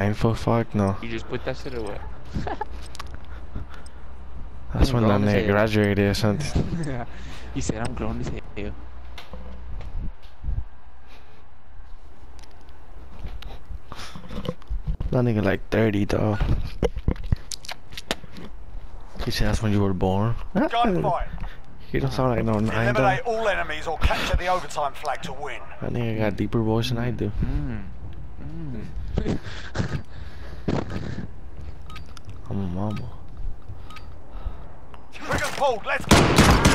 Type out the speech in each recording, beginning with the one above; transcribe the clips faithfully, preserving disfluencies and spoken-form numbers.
For fuck no. You just put that shit away. That's when that nigga graduated or something. Yeah. He said I'm grown as hell. That nigga like thirty though. He said that's when you were born. Gunfight. He don't sound like no nine though. Eliminate all enemies or capture the overtime flag to win. That nigga got deeper voice than I do. Mm. Mm. I'm a mama. Triggers pulled, let's go!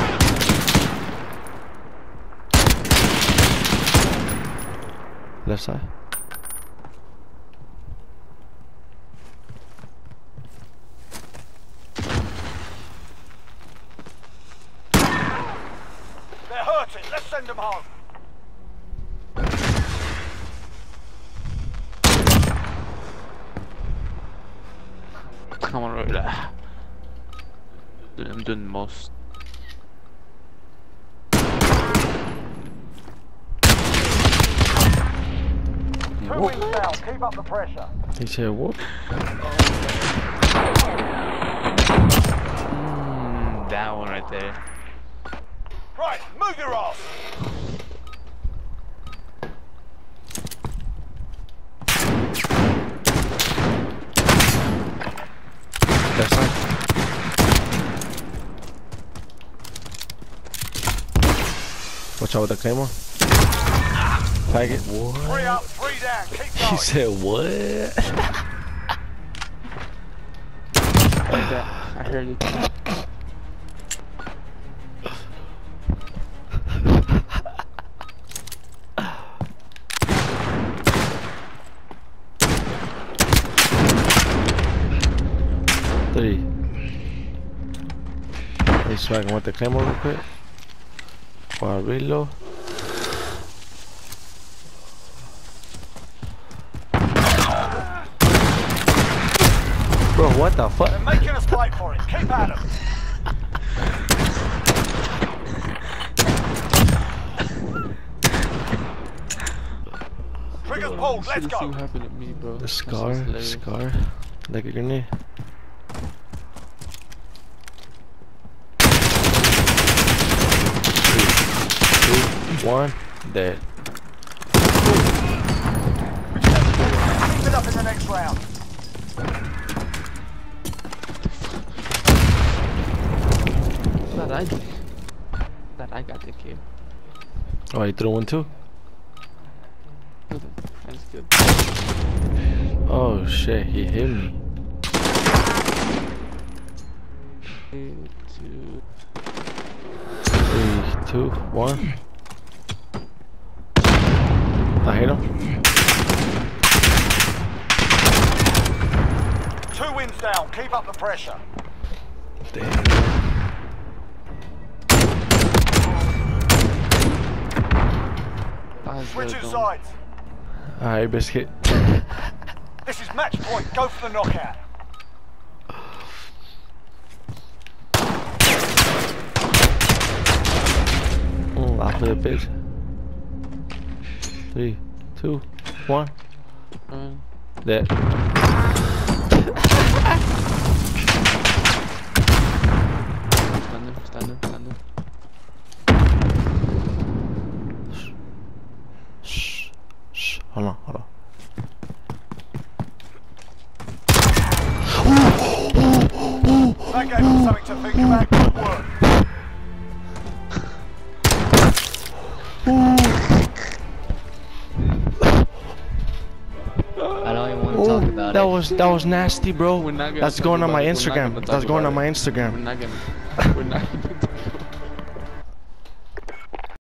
Left side. They're hurting, let's send them home. Come on, right there. I'm doing the most. Two wings down, keep up the pressure. He said what? Mm, that one right there. Right, move your ass. Left side. Watch out with the claymore. Fag it. What? Three up, three down, keep going. He said what? Like that. I heard it. Three. Hey, swagging with the claymore real quick. While I reload. Bro, what the fuck? They're making us fight for it, keep at them. Triggers pulled, let's go. What happened to me, bro? The scar, the scar. Like a grenade. Three, two, one, dead. Keep it up in the next round. That I did. That I got the kill. Oh, you threw one too? That's good. Oh shit, he hit me. Three, two. Three, two, one. I hit him. Two wins down, keep up the pressure. Damn. Switching sides. Alright, biscuit. This is match point, go for the knockout. Mm, off of the bitch. Three, two, one. Mm. Dead. Stand up, stand up, stand up. Shh, shh. Hold on, hold on. That gave them something to think about, good work. I don't even want to talk about that it. was that was nasty, bro. We're not gonna That's talk going on about my it. We're not Instagram. gonna talk That's going about on my it. Instagram. We're not gonna. We're not gonna talk about it.